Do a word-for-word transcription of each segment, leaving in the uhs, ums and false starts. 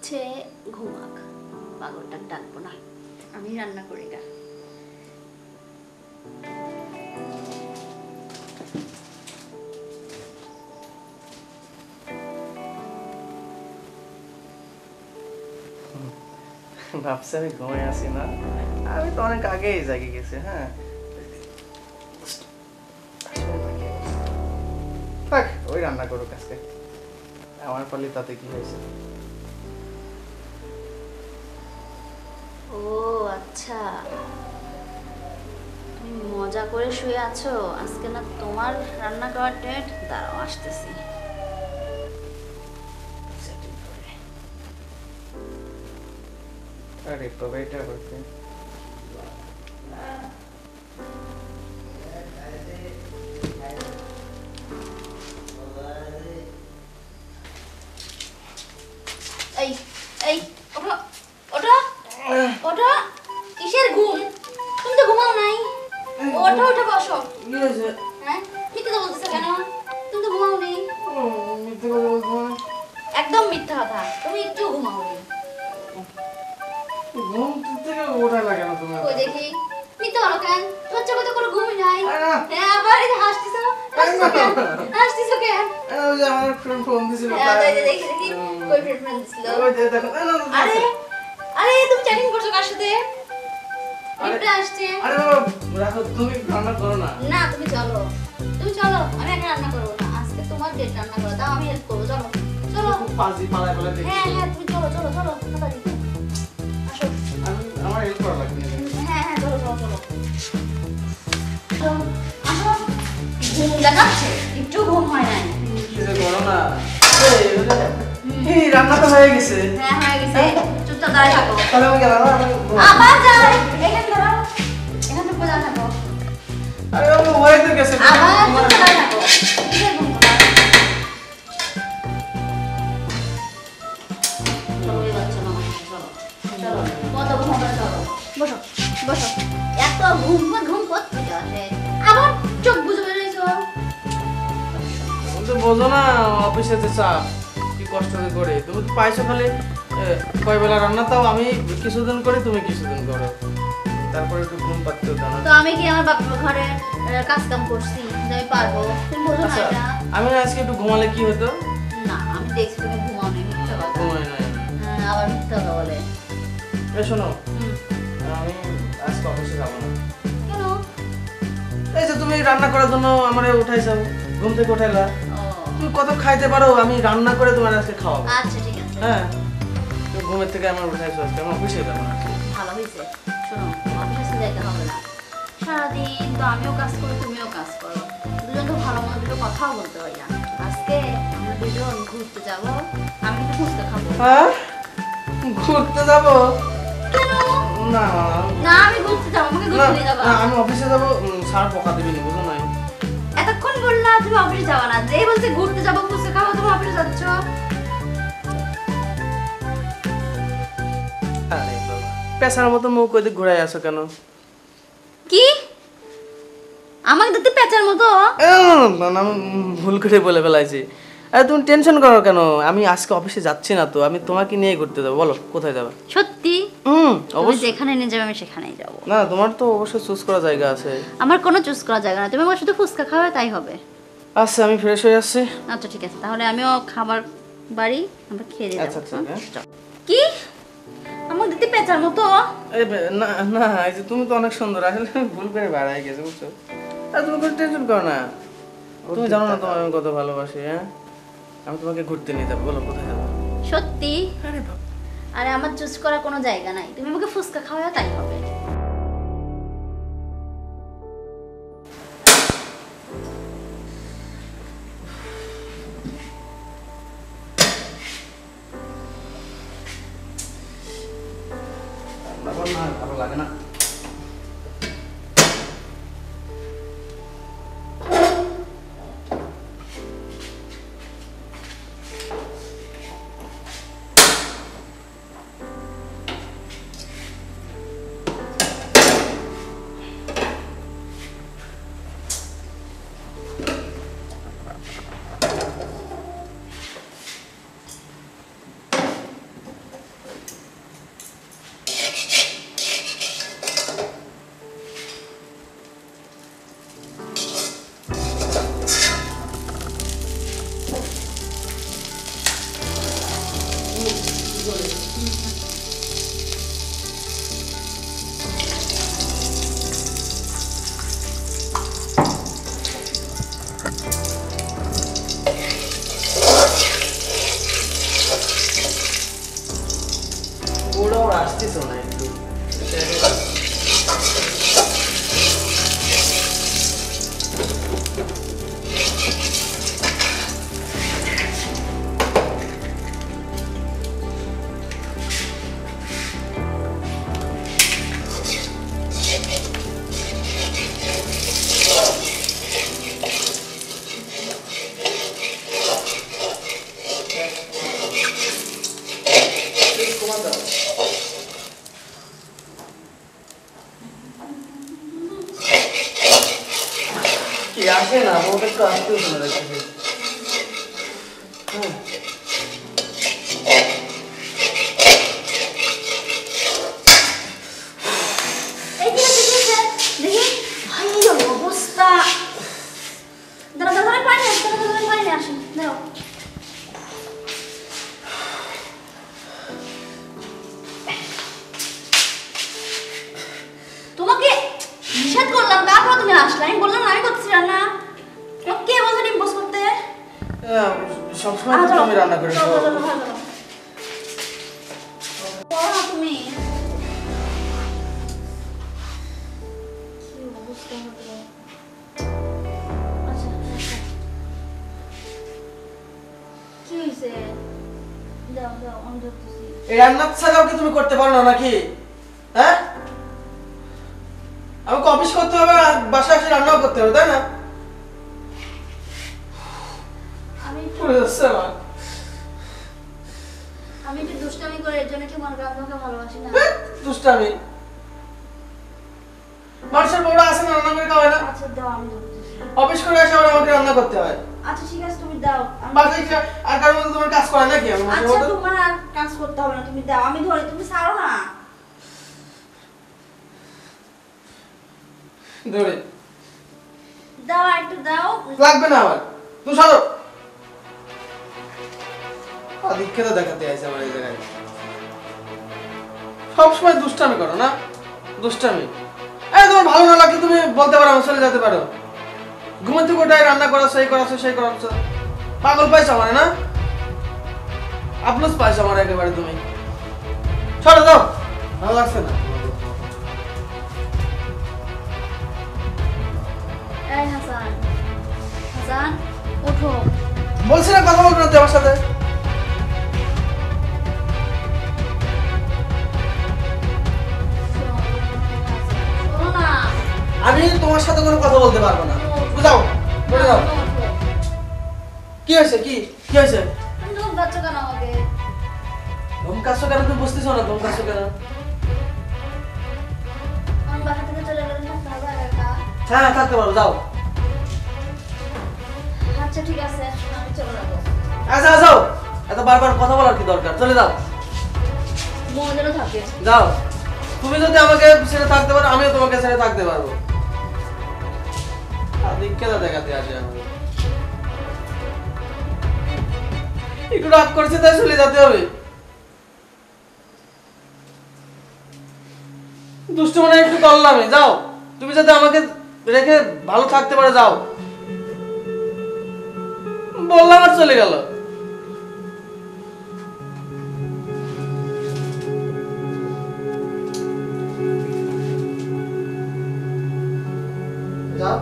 হচ্ছে ঘুমাক, পাগলটা ডাকবো না, আমি রান্না করি গা। ভাবছি আমি ঘুমাই আসি না, আমি তো অনেক আগেই জাগি গেছি। হ্যাঁ থাক, ওই রান্না করুক আজকে, আমার ফলে তাতে কি হয়েছে। ও আচ্ছা, তুমি মজা করে শুয়ে আছো, আজকে না তোমার রান্না করার ডেট। দাঁড়াও আসতেছি। আরে তবে এটা করতে এই এই ওঠো ওঠো ওঠো, কিসের ঘুম? তুমি তো ঘুমাও নাই। ওঠো ওঠো বসো। কি হয়েছে? হ্যাঁ মিথ্যে তো বলতেছো কেন? তুমি তো ঘুমাও নি। মিথ্যে কথা বলবো না। একদম মিথ্যা কথা, তুমি একটু ঘুমাও নি। ঘুম থেকে ওঠা লাগে না তুমি। কই দেখি মিথ্যা বলো কেন? তোমার চোখে তো কোনো ঘুমই নাই। হ্যাঁ আবার এই হাসতেছো, হাসতেছো কেন? হাসতেছো কেন? ওই যে আমার ফ্রেন্ড ফোন দিছিল। হ্যাঁ দেখি দেখি দেখি কই ফ্রেন্ড ফ্রেন্ড দিছিল। ওই যে দেখো। আরে আরে তুমি চ্যাটিং করছো কার সাথে? এটা আসছে। আরে বাবা রাখো, তুমি রান্না করো না। না তুমি চলো, তুমি চলো, আমি একা রান্না করবো না, আজকে তোমার ডেট রান্না করো, দাও আমি হেল্প করবো। চলো চলো। খুব পাজি পালায় পালায় দেখি। হ্যাঁ হ্যাঁ তুমি চলো চলো চলো তাড়াতাড়ি আসো। আমি আমার হেল্প করা লাগবে না। হ্যাঁ হ্যাঁ চলো চলো চলো চলো, আসো। ঘুম দেখাচ্ছে, একটু ঘুম হয় নাই। কি যে করো না। এই এই রান্না তো হয়ে গেছে। হ্যাঁ হয়ে গেছে, চুপচাপ দাঁড়িয়ে থাকো। তাহলে আমি গেলাম। আবার যাই, এখানে দাঁড়াও, এখানে চুপ করে দাঁড়িয়ে থাকো। আরে ও হয়ে তো গেছে। আবার চুপ করে দাঁড়িয়ে থাকো। কিসের ঘুম তোমার? চলো এবার চলো আমার সাথে, চলো চলো, কত ঘুম হবে, চলো বসো বসো। এত ঘুম পর ঘুম করতে আসে, আবার চোখ বুঝে বেরিয়েছো। তুমি তো বোঝো না অফিসে যে চাপ কি কষ্ট করে। তুমি তো পাইছো খালি কয় বেলা রান্না, তাও আমি কিছুদিন করি তুমি কিছুদিন করো, তারপরে একটু ঘুম পাচ্ছে জানো। তো আমি কি আমার বাবার ঘরে কাজ কাম করছি যে আমি পারবো? তুমি বোঝো না এটা? আমি আজকে একটু ঘুমালে কি হতো? না আমি দেখছি তুমি ঘুমাও নি, মিথ্যা কথা। ঘুমাই নাই। হ্যাঁ, আবার মিথ্যা কথা বলে। এই শোনো, হুম, আমি আজকে অফিসে যাবো না। কেন? এই যে তুমি রান্না করার জন্য আমারে উঠাইছো, ঘুম থেকে উঠাইলা। ও তুমি কত খাইতে পারো, আমি রান্না করে তোমার আজকে খাওয়াবো। আচ্ছা ঠিক আছে। হ্যাঁ, তুমি ঘুমের থেকে আমার উঠাইছো আজকে, আমি অফিসে যাবো না। ভালো হয়েছে। শোনো, অফিসে যাইতে হবে না, সারাদিন তো আমিও কাজ করি তুমিও কাজ করো, দুজন তো ভালো মতো দুটো কথাও বলতে পারি না। আজকে আমরা দুজন ঘুরতে যাবো, আমি কিন্তু ফুচকা খাবো। হ্যাঁ, ঘুরতে যাবো? কেন? না না আমি ঘুরতে যাবো, আমাকে না, ঘুরতে নিয়ে যাবো। না, আমি অফিসে যাবো, স্যার বকা দিবি না, বুঝো নাই? এতক্ষণ বললা তুমি অফিসে যাবা না, যেই বলছে ঘুরতে যাবো ফুচকা খাবো তুমি অফিসে যাচ্ছ। আরে বাবা, পেশার মতো মুখ ওই দিক ঘুরাই আসো কেন? কি আমাকে দেখতে পেঁচার মতো? এ, না, না, আমি ভুল করে বলে ফেলাইছি। আরে তুমি টেনশন করো কেন? আমি আজকে অফিসে যাচ্ছি না তো, আমি তোমাকে নিয়ে ঘুরতে যাবো। বলো কোথায় যাবে? সত্যি? হুম তুমি অবশ্যই। যেখানে নিয়ে যাবে আমি সেখানেই যাবো। না, তোমার তো অবশ্যই চুজ করা জায়গা আছে। আমার কোনো চুজ করা জায়গা না, তুমি আমার শুধু ফুচকা খাবে তাই হবে। আচ্ছা আমি ফ্রেশ হয়ে আসছি। আচ্ছা ঠিক আছে, তাহলে আমিও খাবার বাড়ি আমরা খেয়ে দিয়ে আচ্ছা, যাবো। আচ্ছা, চল। কি আমাকে দেখতে পেঁচার মতো? এই বে- না না, এই যে তুমি তো অনেক সুন্দর, আসলে আমি ভুল করে বেড়াই গেছে বুঝছো। আর তুমি কোনো টেনশন করো না, তুমি জানো না তোমার আমি কত ভালোবাসি। হ্যাঁ, আমি তোমাকে ঘুরতে নিয়ে যাবো। বলো কোথায় যাবো? সত্যি? আরে বাবা, আরে আমার চুজ করার কোনো জায়গা নাই, তুমি আমাকে ফুচকা খাওয়া তাই হবে। রান্না কর না, ভালো লাগে না। যাচ্ছি তো না একটু কি আসে না ওটা তো আসতেও শোনা যাচ্ছে হ্যাঁ এই কি হচ্ছে, কি হচ্ছে? দেখি ভাই এই অবস্থা। দাঁড়া দাঁড়া দাঁড়া, পানি আসে, দাঁড়া দাঁড়া, পানি আসে, দাঁড়াও। তোমাকে নিষেধ করলাম, তারপর তুমি আসলে। আমি বললাম না আমি করতেছি রান্না। তোমাকে কে বলছে ডিম পোস্ট করতে? সবসময় তো তুমি রান্না করে চলো, চলো, চলো, চলো। করো না তুমি। কি অবস্থা হলো? আচ্ছা, আচ্ছা। কি হয়েছে? দাও দাও, আমি ধরতেছি। এই রান্না ছাড়াও কি তুমি করতে পারো না নাকি হ্যাঁ আমাকে অফিস করতে হবে আর বাসায় এসে রান্নাও করতে হবে তাই না আমি একটু পড়ে যাচ্ছে আমার আমি একটু দুষ্টামি করে, এর জন্য কি মনে করো আমি তোমাকে ভালোবাসি না? দুষ্টামি মানুষের বউরা আসে না রান্না করে খাওয়ায় না আচ্ছা দাও, আমি ধরতেছি। অফিস করে এসে আবার আমাকে রান্না করতে হয় আচ্ছা ঠিক আছে, তুমি দাও। আমি- বাসায় এসে আর কারোর মধ্যে তোমার কাজ করে নাকি আমি মাঝে আচ্ছা মধ্যে তোমার আর কাজ করতে হবে না, তুমি দাও, আমি ধরি, তুমি ছাড়ো না। ধরে দাও, আর একটু দাও। লাগবে না আমার তুমি সরো আদিক্ষেতা দেখাতে আছে আমার এই জায়গায় সবসময় দুষ্টামি করো না দুষ্টামি এই তোমার ভালো না লাগলে তুমি বলতে পারো আমার চলে যেতে পারো ঘুমাতে কোটায় রান্না করা সেই করাছো সেই করাছো পাগল পাইছো আমার না আপলোস পাইছো আমার একেবারে তুমি সরো দাও ভালো লাগছে না এই হাসান, হাসান ওঠো। বলছি না কথা বলবে না তুই আমার সাথে শোনো না। আমি তোমার সাথে কোনো কথা বলতে পারবো না বুঝাও বলে দাও ওঠো। কি হয়েছে কি কি হয়েছে তুমি ধমকাচ্ছ কেন আমাকে? ধমকাচ্ছ কেন তুমি বুঝতেছো না ধমকাচ্ছ কেন আমি বাসা থেকে চলে গেলে থাকতে হবে একা। হ্যাঁ থাকতে পারো যাও আচ্ছা ঠিক আছে, আমি চলে যাবো। আচ্ছা যাও এত বারবার কথা বলার কি দরকার চলে যাও মন যেন থাকে। যাও তুমি যদি আমাকে ছেড়ে থাকতে পারো আমিও তোমাকে ছেড়ে থাকতে পারবো আর দিককেটা দেখাতে আসে আমাকে একটু রাগ করছে তাই চলে যেতে হবে দুষ্ট মনে একটু করলামই যাও তুমি যাতে আমাকে রেখে ভালো থাকতে পারো যাও বললাম আর চলে গেল যাও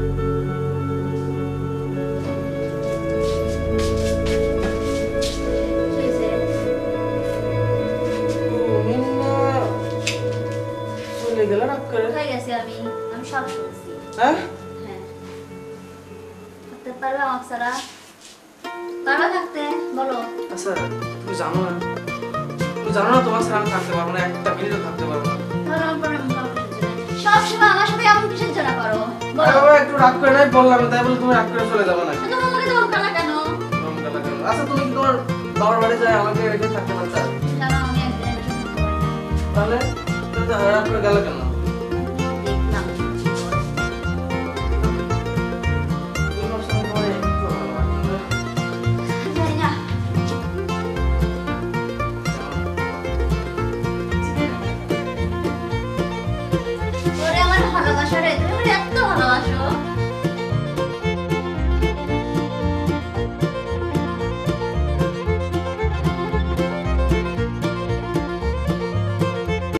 চলে গেল রাগ করে কোথায় গেছি আমি? আমি সব শুনছি। হ্যাঁ হ্যাঁ। থাকতে পারবে আমার ছাড়া? পারবে থাকতে? বলো। আচ্ছা তুমি জানো না তুমি জানো না তোমার ছাড়া আমি থাকতে পারবো না একটা মিনিটও থাকতে পারবো না তাহলে আমার পরে এমন কারো কিসের জন্য? সবসময় আমার সাথে এমন কিসের জন্য করো? বলো। আরে বাবা একটু রাগ করে নাই বললাম তাই বলে তুমি রাগ করে চলে যাবে না তো তুমি আমাকে ধমকা না কেন? আচ্ছা তুমি কি তোমার বাবার বাড়ি যায় আমাকে রেখে থাকতে পারতা জানো আমি একদিনের জন্য থাকতে পারি না। তাহলে তুমি তো রাগ করে গেলে কেন